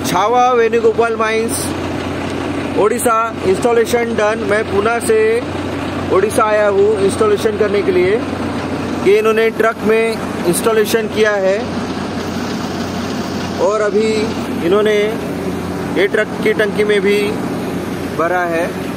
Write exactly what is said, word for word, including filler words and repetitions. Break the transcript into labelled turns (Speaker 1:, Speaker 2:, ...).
Speaker 1: Chhaava Venugopal mines Odisha. Installation done. मैं पुणे से ओडिशा आया हूँ इंस्टॉलेशन करने के लिए कि इन्होंने ट्रक में इंस्टॉलेशन किया है और अभी इन्होंने ये ट्रक की टंकी में भी भरा है।